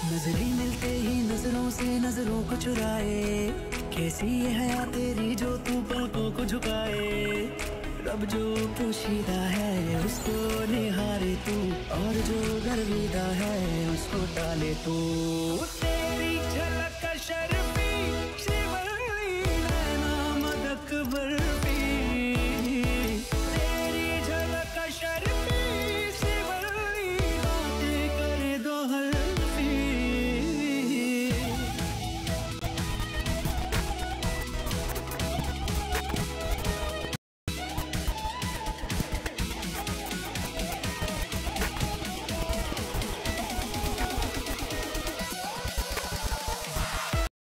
नजरें मिलते ही नजरों से नजरों को चुराए, कैसी ये हया तेरी जो तू पलकों को झुकाए। रब जो पोशीदा है उसको निहारे तू, और जो गर्विदा है उसको टाले तू। तेरी झलक का शर